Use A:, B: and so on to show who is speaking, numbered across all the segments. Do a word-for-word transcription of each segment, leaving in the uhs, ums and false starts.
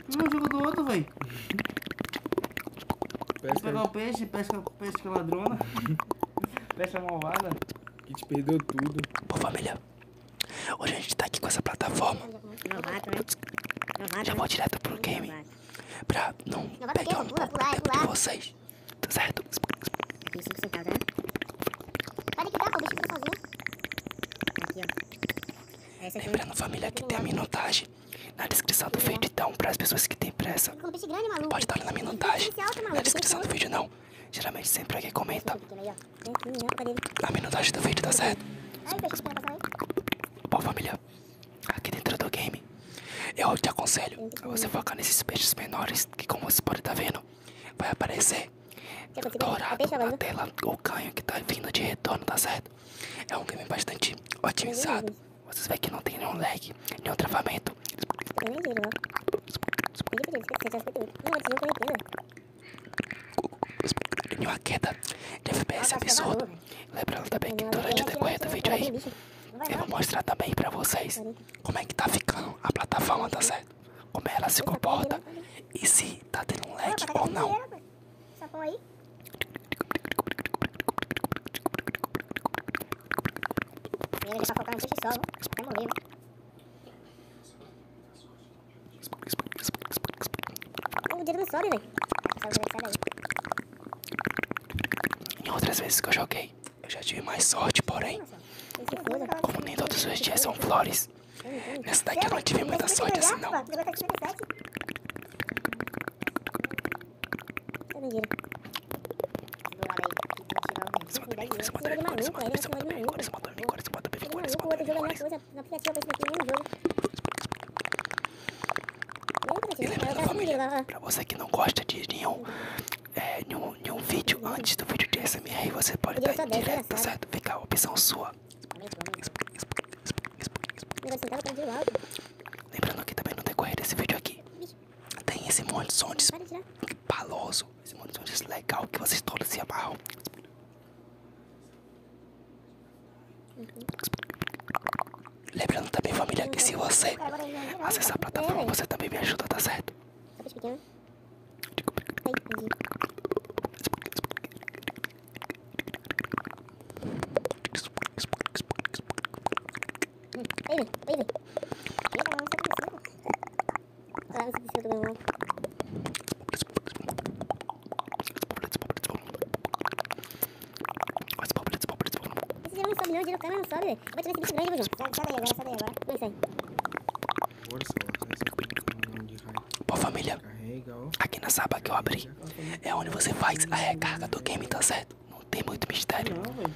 A: Não, jogo do outro, velho. Vou
B: Pesca,
A: pegar o peixe, pesca, pesca ladrona. Pesca malvada.
B: que te perdeu tudo.
C: Pô, família, hoje a gente tá aqui com essa plataforma.
D: Novato, né? Novato,
C: Já
D: né?
C: vou direto pro game pra não
D: Novato
C: pegar
D: o
C: um
D: quê? Pula,
C: pouco
D: pular,
C: tempo de
D: pular.
C: vocês. Tá certo?
D: Tem cinco centavos, né? Pode que dá, pô, o bicho fica sozinho. Aqui, ó. Essa aqui.
C: Lembrando, família, que tem a minutagem na descrição do vídeo. Então, para as pessoas que têm pressa,
D: Fica um peixe grande, maluco.
C: pode estar na minutagem.
D: Esse alto, maluco.
C: Na descrição do vídeo, não. Geralmente, sempre alguém comenta
D: Pequeno aí, ó. Tem aqui, né? Cadê ele?
C: a minutagem do vídeo, tá certo?
D: Ai, peixe, espera passar aí.
C: Bom, família, aqui dentro do game, eu te aconselho a você focar nesses peixes menores, que como você pode estar vendo, vai aparecer
D: Você conseguiu? É
C: dourado
D: peixe,
C: na
D: agora,
C: tela o canho que tá vindo de retorno, tá certo? É um game bastante otimizado. Vocês veem que não tem nenhum lag, nenhum travamento.
D: Eu nem giro, ó. Pedi pra ele, você já escutou. Não, eu desviou com ele,
C: Nenhuma queda de F P S absurdo. Lembrando também que durante o decorrer do vídeo aí, eu vou mostrar também pra vocês como é que tá ficando a plataforma, tá certo? Como ela se comporta e se tá tendo um lag ou não.
D: Essa porra aí. Ele vai focar no peixe só, viu? Vai morrer, viu? O dedo não sobe, velho. Sai daí.
C: Em outras vezes que eu joguei, eu já tive mais sorte, porém,
D: Esse foda.
C: como nem todos os dias são flores, nessa daqui eu não tive muita sorte assim não.
D: Sai do giro.
C: Esse motor bem, esse motor bem, esse motor bem, esse motor bem, esse motor bem, esse motor bem, esse motor bem, esse
D: O
C: motor
D: outro
C: bem,
D: jogo é
C: esse
D: mais coisa. No aplicativo eu penso que no jogo.
C: E lembrando, família, pra você que não gosta de nenhum, é, nenhum, nenhum vídeo antes do vídeo de S M R, você pode dar em direto, tá certo? Fica a opção sua. Lembrando que também no decorrer desse vídeo aqui, tem esse monte de sons paloso, esse monte de sons legal que vocês todos se amarram. Lembrando também, família, que se você acessar a plataforma, você também me ajuda, tá certo?
D: Aí, vem, aí, vem. Ah, não sei se eu tô ganhando. Esse giro não sobe não, giro o cara não sobe, velho. Vai tirar esse bicho grande, Bruno. Sai daí agora, sai daí agora. Não, sai.
B: Força, ó. Essa aqui de raio.
C: Bom, família,
B: Carrega, ó.
C: aqui nessa aba que eu abri, é onde você faz a recarga do game, tá certo? Não tem muito mistério.
A: Não, velho.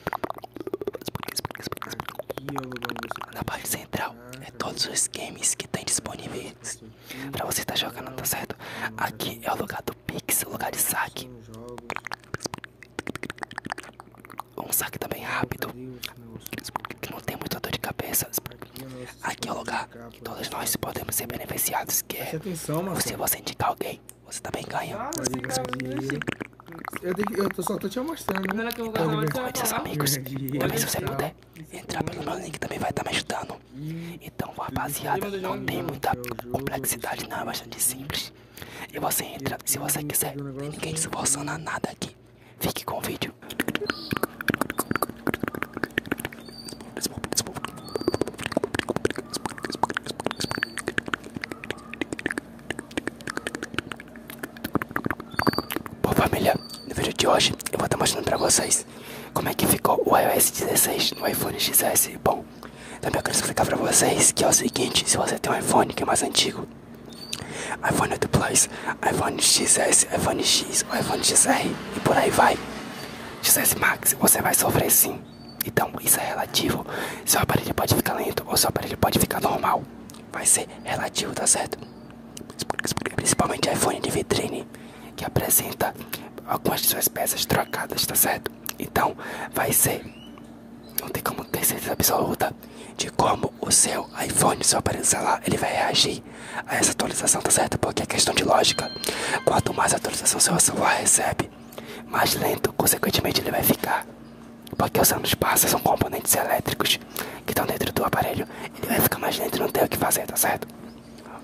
B: Aqui é o lugar onde você
C: Na parte central é todos os games que tem disponíveis pra você estar jogando, tá certo? Aqui é o lugar do Pix, o lugar de saque.
B: São jogos.
C: Um saque também rápido,
B: Cadê esse negócio?
C: que não tem muita dor de cabeça.
B: Aqui é o nosso
C: Aqui é o lugar
B: capa.
C: que todos nós podemos ser beneficiados, que
B: Preste
C: é
B: atenção, mano.
C: se você indicar alguém, você também ganha.
A: Ah,
B: Pode
A: esse cara
B: ganhar
A: não
B: dinheiro. Eu, tenho que- eu tô, só tô te mostrando,
A: Não
B: né?
A: era que eu
B: Pode
A: gostava de
B: ganhar.
C: Pode seus amigos.
B: Ganhar dinheiro,
C: Também se você
B: tal.
C: puder entrar pelo meu link, também vai estar me ajudando. Então, rapaziada, não tem muita complexidade, não, é bastante simples. E você entra, se você quiser, não tem ninguém se esforçando a nada aqui. Fique com o vídeo. Bom, família, no vídeo de hoje eu vou estar mostrando pra vocês como é que ficou o iOS dezesseis no iPhone X S. Bom, também eu quero explicar pra vocês que é o seguinte: se você tem um iPhone que é mais antigo, iPhone oito Plus, iPhone X S, iPhone X, ou iPhone X R e por aí vai, X S Max, você vai sofrer sim. Então isso é relativo. Seu aparelho pode ficar lento ou seu aparelho pode ficar normal. Vai ser relativo, tá certo? Principalmente iPhone de vitrine, que apresenta algumas de suas peças trocadas, tá certo? Então vai ser, não tem como ter certeza absoluta de como o seu iPhone, seu aparelho celular, ele vai reagir a essa atualização, tá certo? Porque é questão de lógica. Quanto mais atualização seu celular recebe, mais lento, consequentemente, ele vai ficar. Porque os anos passam, são componentes elétricos que estão dentro do aparelho, ele vai ficar mais lento e não tem o que fazer, tá certo?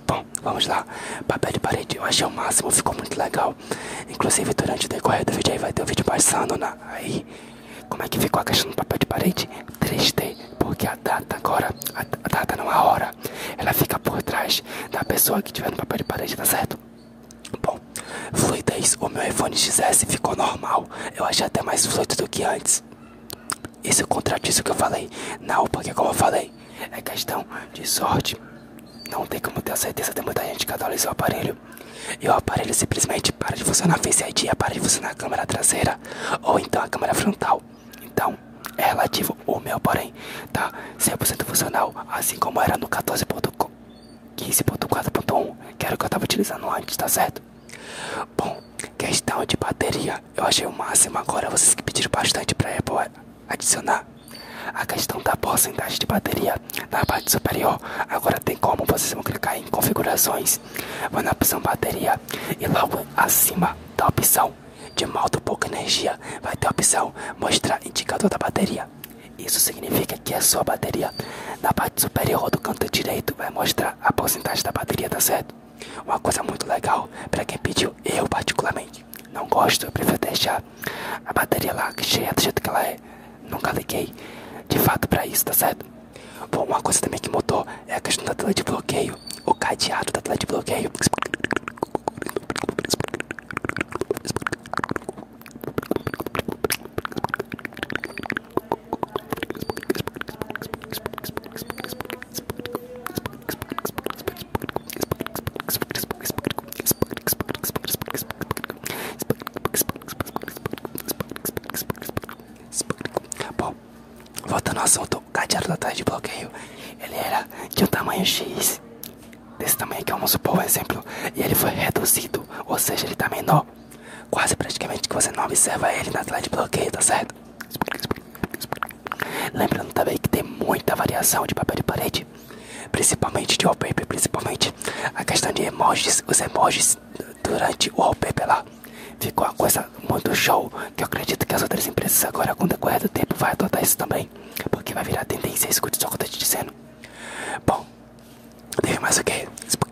C: Bom, vamos lá. Papel de parede, eu achei o máximo, ficou muito legal. Inclusive, durante o decorrer do vídeo aí vai ter o vídeo passando, né? Aí, como é que ficou a questão do papel de parede? Triste, porque a data agora, a, a data não a hora, ela fica por trás da pessoa que tiver no papel de parede, tá certo? Bom, fluidez, o meu iPhone X S ficou normal. Eu achei até mais fluido do que antes. Isso contradiz o que eu falei? Não, porque como eu falei, é questão de sorte. Não tem como ter certeza, tem muita gente que atualiza o aparelho e o aparelho simplesmente para de funcionar Face I D, para de funcionar a câmera traseira ou então a câmera frontal. Então, é relativo. O meu, porém, tá cem por cento funcional, assim como era no quatorze ponto quinze ponto quatro ponto um, que era o que eu tava utilizando antes, tá certo? Bom, questão de bateria, eu achei o máximo. Agora vocês que pediram bastante pra Apple adicionar a questão da porcentagem de bateria na parte superior. Agora tem como, vocês vão clicar em configurações, vão na opção bateria e logo acima da opção de modo pouca energia vai ter a opção mostrar indicador da bateria. Isso significa que a sua bateria na parte superior do canto direito vai mostrar a porcentagem da bateria, tá certo? Uma coisa muito legal para quem pediu. Eu particularmente não gosto, eu prefiro deixar a bateria lá cheia do jeito que ela é. Nunca liguei de fato pra isso, tá certo? Bom, uma coisa também que mudou é a questão da tela de bloqueio. O cadeado da tela de bloqueio. Bom, voltando ao assunto, o cadeado da tela de bloqueio, ele era de um tamanho X, desse tamanho aqui, vamos supor um exemplo, e ele foi reduzido, ou seja, ele tá menor, quase praticamente que você não observa ele na tela de bloqueio, tá certo? Lembrando também que tem muita variação de papel de parede, principalmente de wallpaper, principalmente a questão de emojis, os emojis durante o wallpaper lá. Ficou uma coisa muito show, que eu acredito que as outras empresas agora, com o decorrer do tempo, vai adotar isso também, porque vai virar tendência, escute só o que eu tô te dizendo. Bom, teve mais o que?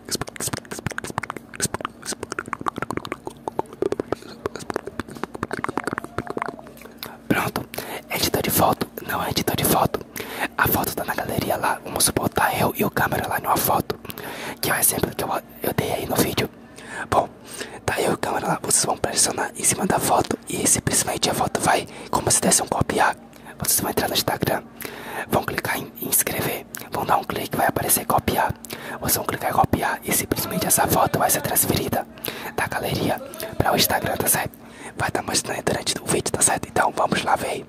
C: Pronto, editor de foto, não é editor de foto. A foto tá na galeria lá, vamos supor, tá eu e o câmera lá numa foto, que é o exemplo que eu, eu dei aí no vídeo. Bom, tá eu e o câmera lá, vocês vão pressionar em cima da foto e simplesmente a foto vai, como se desse um copiar. Vocês vão entrar no Instagram, vão clicar em inscrever, vão dar um clique, vai aparecer copiar. Vocês vão clicar em copiar e simplesmente essa foto vai ser transferida da galeria para o Instagram, tá certo? Vai estar mostrando aí durante o vídeo, tá certo? Então vamos lá ver.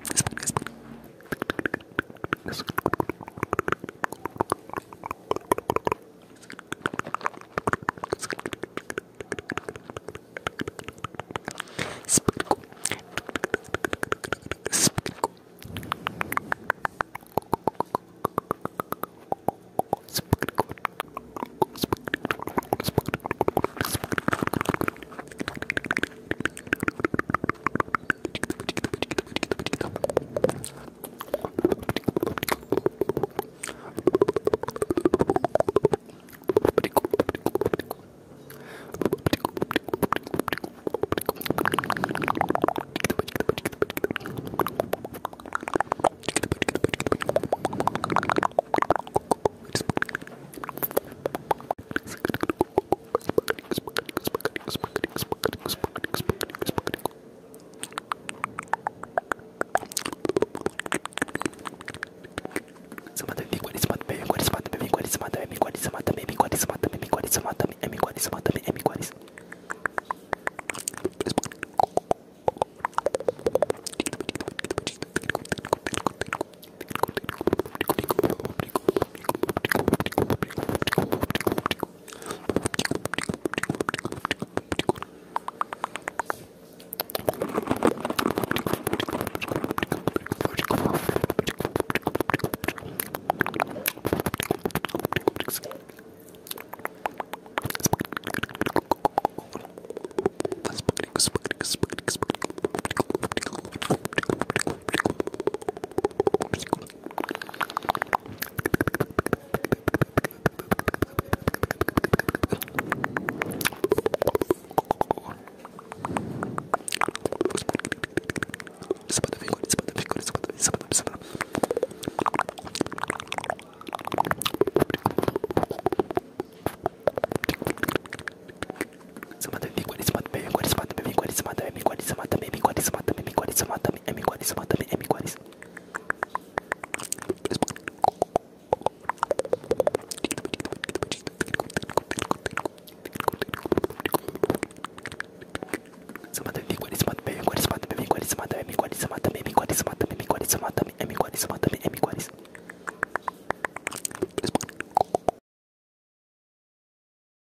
C: Isso mata M quatro. Isso mata M quatro, isso mata M quatro, isso mata M quatro, isso mata M quatro, isso mata